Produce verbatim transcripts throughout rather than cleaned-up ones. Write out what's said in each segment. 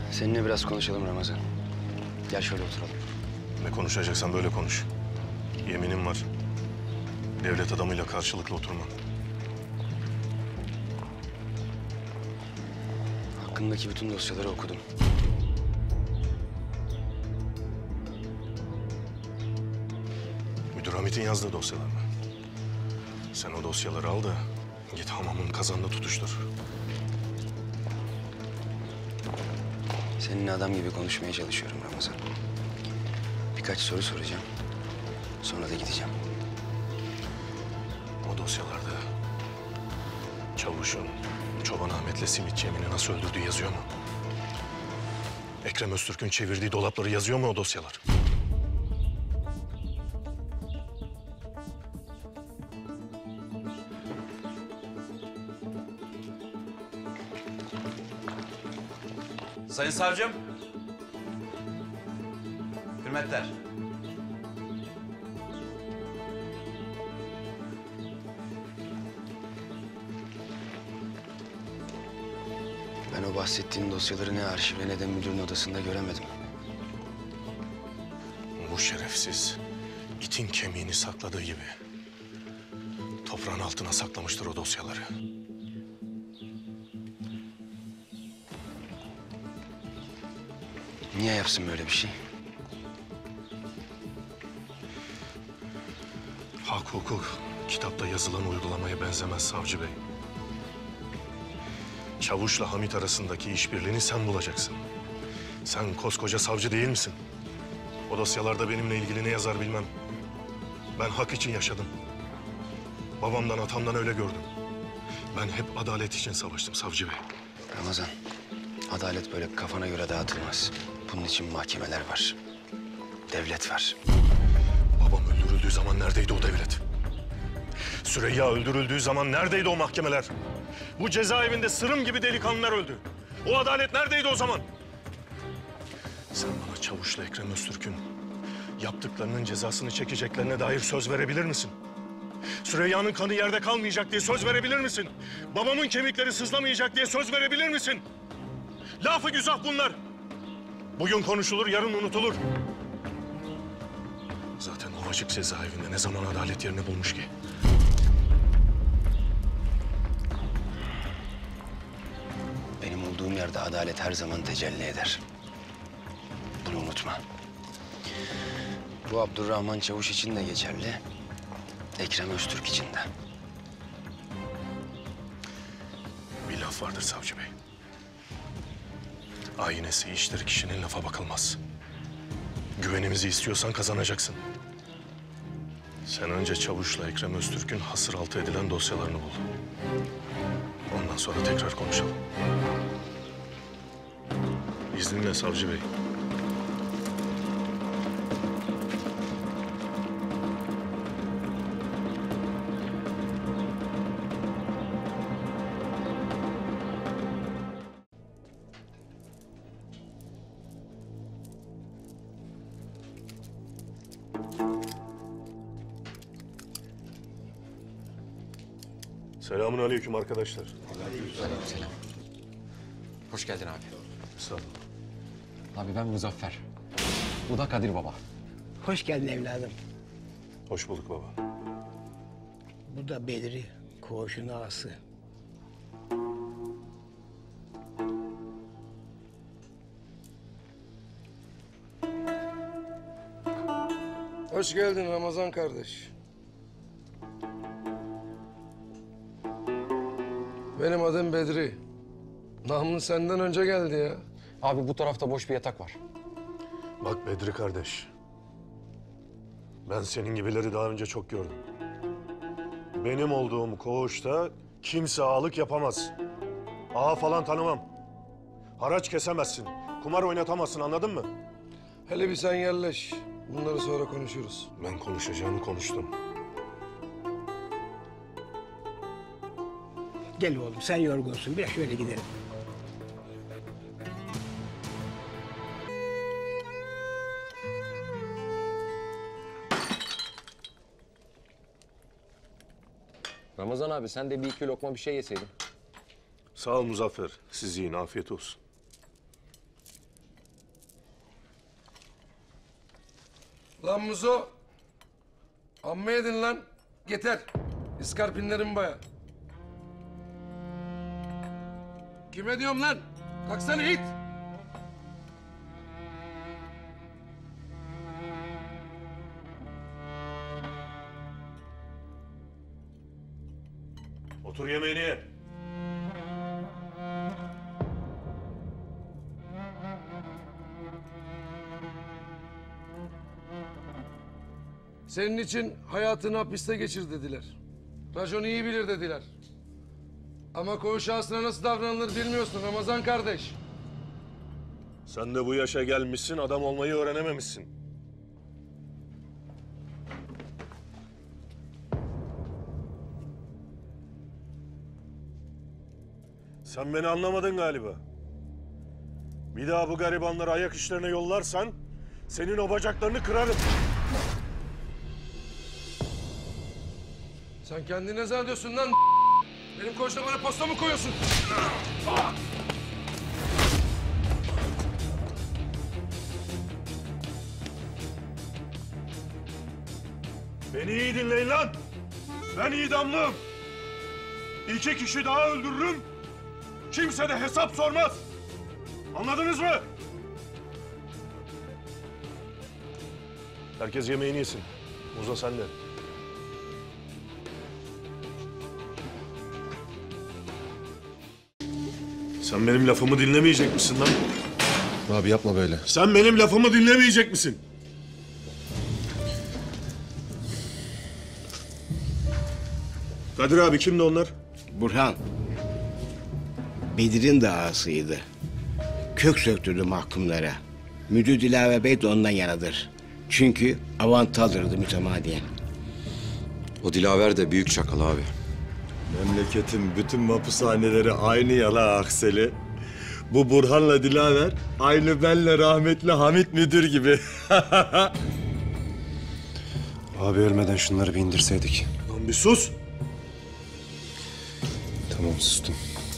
Seninle biraz konuşalım Ramazan. Gel şöyle oturalım. Ne konuşacaksan böyle konuş. Yeminim var. Devlet adamıyla karşılıklı oturma. Hakkındaki bütün dosyaları okudum. Müdür Hamit'in yazdığı dosyalar mı? Sen o dosyaları al da git hamamın kazanında tutuştur. Seninle adam gibi konuşmaya çalışıyorum Ramazan. Birkaç soru soracağım. Sonra da gideceğim. O dosyalarda Çavuş'un Çoban Ahmet'le Simitçi Emin'i nasıl öldürdüğü yazıyor mu? Ekrem Öztürk'ün çevirdiği dolapları yazıyor mu o dosyalar? Sayın savcım. Hürmetler. Ben o bahsettiğin dosyaları ne arşivde ne de müdürün odasında göremedim. Bu şerefsiz itin kemiğini sakladığı gibi toprağın altına saklamıştır o dosyaları. Niye yapsın böyle bir şey? Hak, hukuk kitapta yazılan uygulamaya benzemez savcı bey. Çavuş'la Hamit arasındaki işbirliğini sen bulacaksın. Sen koskoca savcı değil misin? O dosyalarda benimle ilgili ne yazar bilmem. Ben hak için yaşadım. Babamdan, atamdan öyle gördüm. Ben hep adalet için savaştım savcı bey. Ramazan, adalet böyle kafana göre dağıtılmaz. Bunun için mahkemeler var. Devlet var. Babam öldürüldüğü zaman neredeydi o devlet? Süreyya öldürüldüğü zaman neredeydi o mahkemeler? Bu cezaevinde sırım gibi delikanlılar öldü. O adalet neredeydi o zaman? Sen bana Çavuş'la Ekrem Öztürk'ün yaptıklarının cezasını çekeceklerine dair söz verebilir misin? Süreyya'nın kanı yerde kalmayacak diye söz verebilir misin? Babamın kemikleri sızlamayacak diye söz verebilir misin? Lafı güzah bunlar. Bugün konuşulur, yarın unutulur. Zaten Ovacık cezaevinde ne zaman adalet yerini bulmuş ki? Benim olduğum yerde adalet her zaman tecelli eder. Bunu unutma. Bu Abdurrahman Çavuş için de geçerli. Ekrem Öztürk için de. Bir laf vardır savcı bey. Aynesi iştir, kişinin lafa bakılmaz. Güvenimizi istiyorsan kazanacaksın. Sen önce Çavuş'la Ekrem Öztürk'ün hasır altı edilen dosyalarını bul. Ondan sonra tekrar konuşalım. İzninle savcı bey. Selamun aleyküm arkadaşlar. Selam. Hoş geldin abi. Sağ olun. Abi ben Muzaffer. Bu da Kadir Baba. Hoş geldin evladım. Hoş bulduk baba. Bu da Bedri, koğuşun ağası. Hoş geldin Ramazan kardeş. Benim adım Bedri. Namlı senden önce geldi ya. Abi bu tarafta boş bir yatak var. Bak Bedri kardeş. Ben senin gibileri daha önce çok gördüm. Benim olduğum koğuşta kimse ağalık yapamaz. Ağa falan tanımam. Haraç kesemezsin. Kumar oynatamazsın, anladın mı? Hele bir sen yerleş. Bunları sonra konuşuruz. Ben konuşacağımı konuştum. Gel oğlum, sen yorgunsun. Biraz şöyle gidelim. Ramazan abi sen de bir iki lokma bir şey yeseydin. Sağ ol Muzaffer. Siz yiyin, afiyet olsun. Lan Muzo. Amma yedin lan. Yeter. İskarpinlerim baya. Kime diyorum lan? Kalksana it. Otur yemeğini ye. Senin için hayatını hapiste geçir dediler. Racon iyi bilir dediler. Ama koğuş şahsına nasıl davranılır bilmiyorsun Ramazan kardeş. Sen de bu yaşa gelmişsin, adam olmayı öğrenememişsin. Sen beni anlamadın galiba. Bir daha bu garibanları ayak işlerine yollarsan senin o bacaklarını kırarım. Sen kendini ne zannediyorsun lan? Benim koğuşta bana posta mı koyuyorsun? Beni iyi dinleyin lan. Ben idamlıyım. İki kişi daha öldürürüm. Kimse de hesap sormaz. Anladınız mı? Herkes yemeğini yesin. Muzo sen de. Sen benim lafımı dinlemeyecek misin lan? Abi yapma böyle. Sen benim lafımı dinlemeyecek misin? Kadir abi kimdi onlar? Burhan. Bedir'in de ağasıydı. Kök söktürdü mahkumlara. Müdür Dilave Bey de ondan yanadır. Çünkü avantı alırdı mütemadiyen. O Dilaver de büyük çakal abi. Memleketin bütün hapishaneleri aynı yala Akseli. Bu Burhan'la Dilaver aynı benle rahmetli Hamit müdür gibi. Abi ölmeden şunları bir indirseydik. Lan bir sus. Tamam sustum.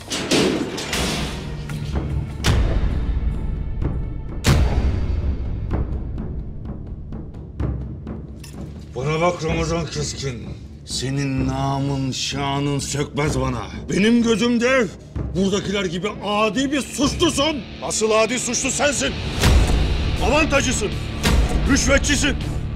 Bana bak Ramazan Keskin. Senin namın, şanın sökmez bana. Benim gözümde buradakiler gibi adi bir suçlusun. Asıl adi suçlu sensin. Avantajcısın. Rüşvetçisin.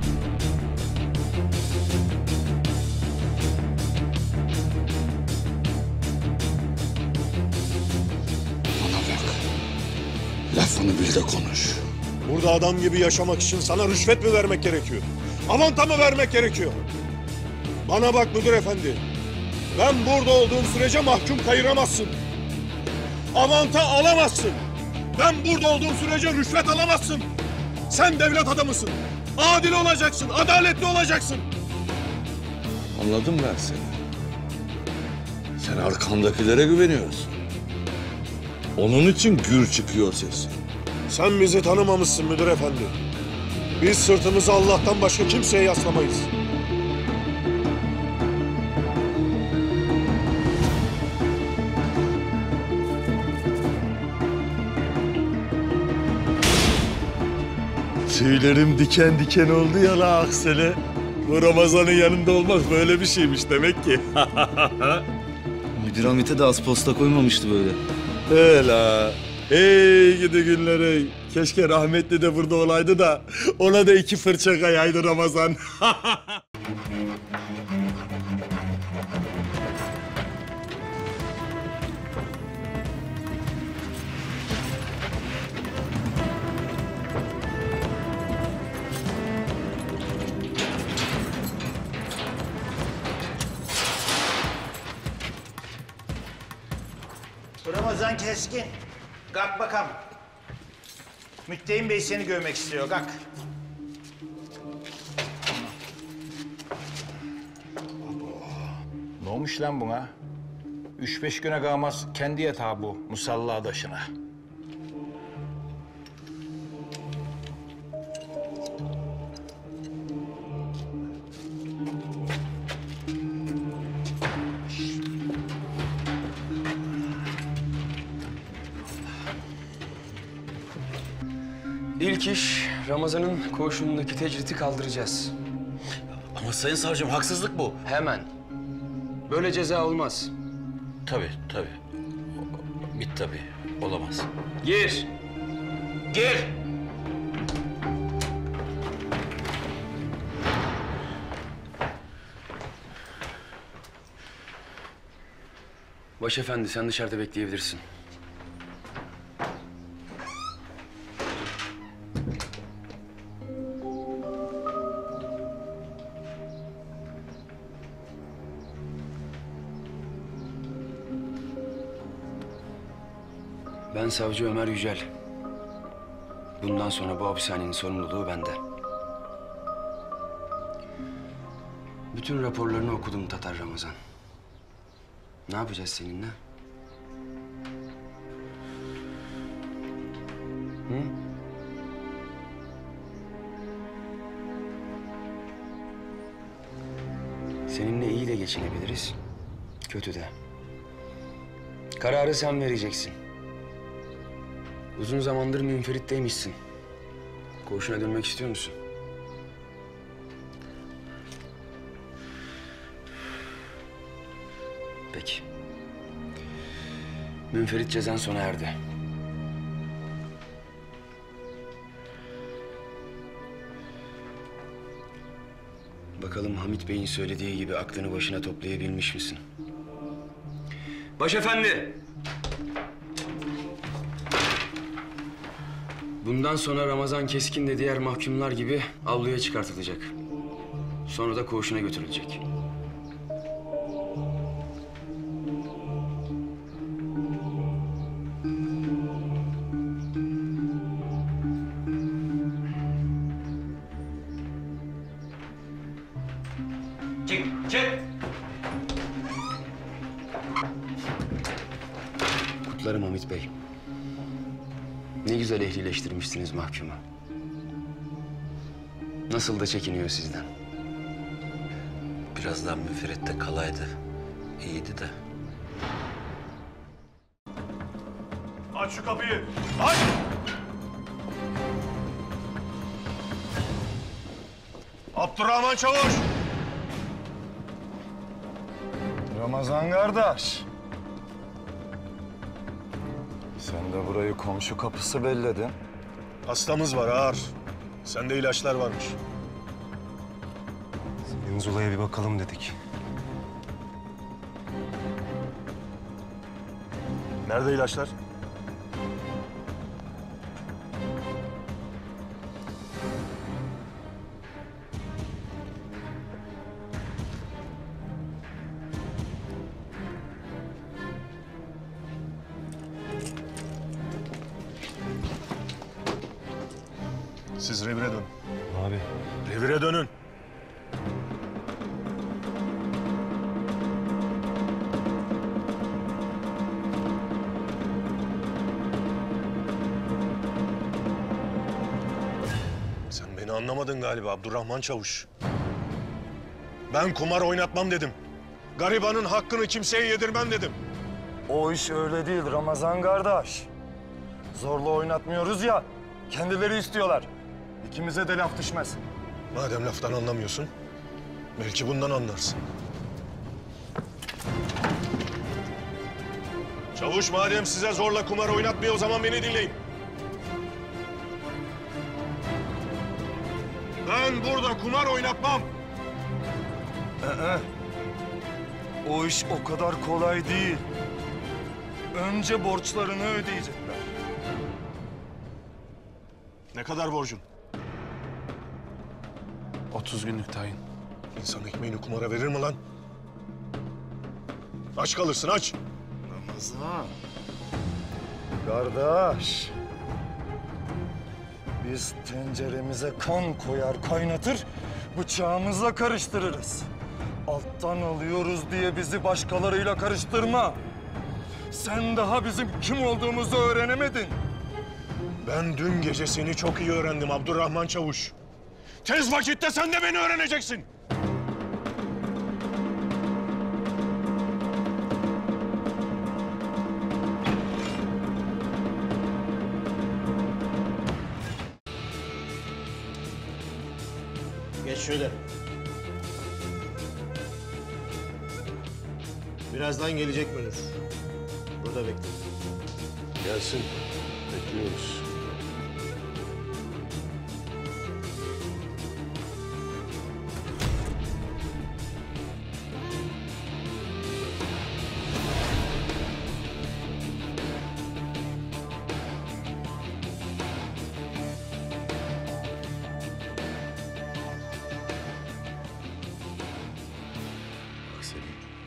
Bana bak. Lafını bil de konuş. Burada adam gibi yaşamak için sana rüşvet mi vermek gerekiyor? Avanta mı vermek gerekiyor? Bana bak müdür efendi. Ben burada olduğum sürece mahkum kayıramazsın. Avanta alamazsın. Ben burada olduğum sürece rüşvet alamazsın. Sen devlet adamısın. Adil olacaksın, adaletli olacaksın. Anladım ben seni. Sen arkandakilere güveniyorsun. Onun için gür çıkıyor sesin. Sen bizi tanımamışsın müdür efendi. Biz sırtımızı Allah'tan başka kimseye yaslamayız. Tüylerim diken diken oldu ya la Akseli. Bu Ramazan'ın yanında olmak böyle bir şeymiş demek ki. Müdür Hamit'e de az posta koymamıştı böyle. Öyle. Hey gidi günler ey. Keşke rahmetli de burada olaydı da ona da iki fırça kayaydı Ramazan. Ramazan Keskin. Kalk bakalım. Müttehim Bey seni görmek istiyor. Kalk. Ne olmuş lan buna? Üç beş güne kalmaz kendi yatağı bu musalla taşına. İlk iş Ramazan'ın koğuşundaki tecriti kaldıracağız. Ama sayın savcım haksızlık bu. Hemen. Böyle ceza olmaz. Tabii tabii. Bit tabii. Olamaz. Gir. Gir. Başefendi, sen dışarıda bekleyebilirsin. Ben savcı Ömer Yücel. Bundan sonra bu hapishanenin sorumluluğu bende. Bütün raporlarını okudum Tatar Ramazan. Ne yapacağız seninle? Hı? Seninle iyi de geçinebiliriz, kötü de. Kararı sen vereceksin. Uzun zamandır münferitteymişsin. Koğuşuna dönmek istiyor musun? Peki. Münferit cezan sona erdi. Bakalım Hamit Bey'in söylediği gibi aklını başına toplayabilmiş misin? Başefendi! Bundan sonra Ramazan Keskin de diğer mahkumlar gibi avluya çıkartılacak. Sonra da koğuşuna götürülecek. Çık, çık. Kutlarım Hamit Bey. Ne güzel ehlileştirmişsiniz mahkumu. Nasıl da çekiniyor sizden. Biraz daha müferritte kalaydı. İyiydi de. Aç şu kapıyı. Aç! Abdurrahman Çavuş! Ramazan kardeş. Sen de burayı komşu kapısı belledin. Hastamız var ağır. Sende ilaçlar varmış. Senin Zula'ya bir bakalım dedik. Nerede ilaçlar? Siz revire dönün. Abi. Revire dönün. Sen beni anlamadın galiba Abdurrahman Çavuş. Ben kumar oynatmam dedim. Garibanın hakkını kimseye yedirmem dedim. O iş öyle değil Ramazan kardeş. Zorla oynatmıyoruz ya. Kendileri istiyorlar. İkimize de laf düşmez. Madem laftan anlamıyorsun, belki bundan anlarsın. Çavuş madem size zorla kumar oynatmıyor, o zaman beni dinleyin. Ben burada kumar oynatmam. Ee, o iş o kadar kolay değil. Önce borçlarını ödeyecekler. Ne kadar borcun? otuz günlük tayin. İnsan ekmeğini kumara verir mi lan? Aç kalırsın, aç. Ramazan. Kardeş. Biz tenceremize kan koyar, kaynatır, bıçağımızla karıştırırız. Alttan alıyoruz diye bizi başkalarıyla karıştırma. Sen daha bizim kim olduğumuzu öğrenemedin. Ben dün gece seni çok iyi öğrendim Abdurrahman Çavuş. Tez vakitte sen de beni öğreneceksin. şöyle. Birazdan gelecek Münir. Burada bekle. Gelsin. Bekliyoruz. Bak Selim.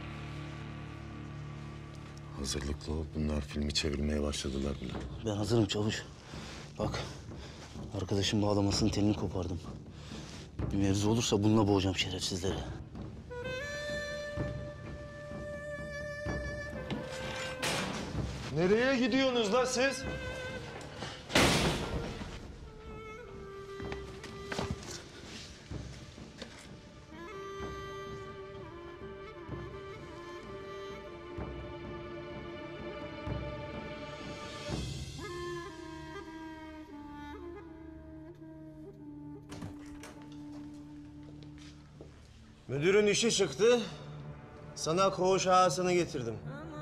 Hazırlıklı ol. Bunlar filmi çevirmeye başladılar bile. Ben hazırım çavuş. Bak, arkadaşım bağlamasının telini kopardım. Bir mevzu olursa bununla boğacağım şerefsizleri. Nereye gidiyorsunuz la siz? Müdürün işi çıktı. Sana koğuş ağasını getirdim.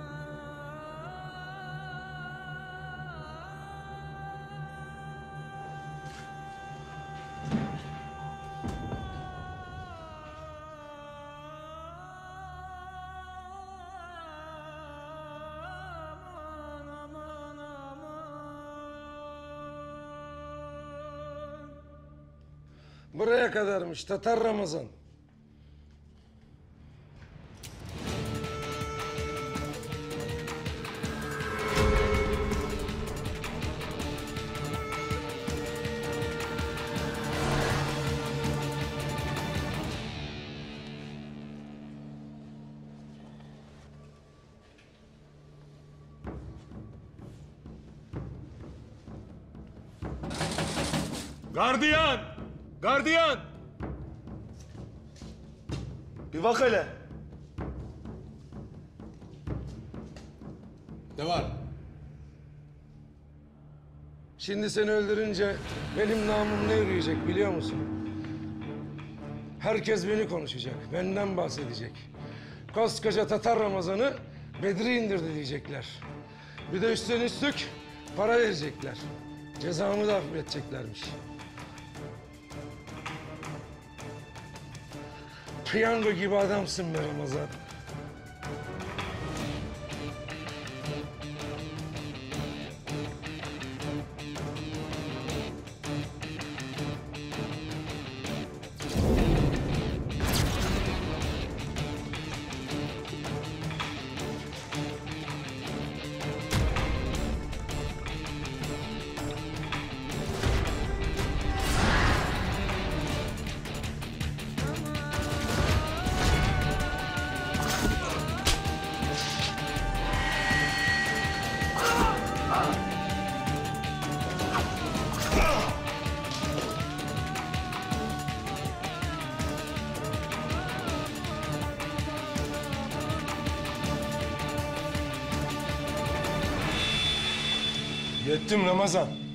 Buraya kadarmış Tatar Ramazan. Gardiyan! Gardiyan! Bir bak hele. Ne var? Şimdi seni öldürünce benim namım ne yürüyecek biliyor musun? Herkes beni konuşacak, benden bahsedecek. Koskoca Tatar Ramazan'ı Bedri indirdi diyecekler. Bir de üstten üstlük para verecekler. Cezamı da affedeceklermiş. Piyango gibi adamsın be Ramazan. Yettim Ramazan.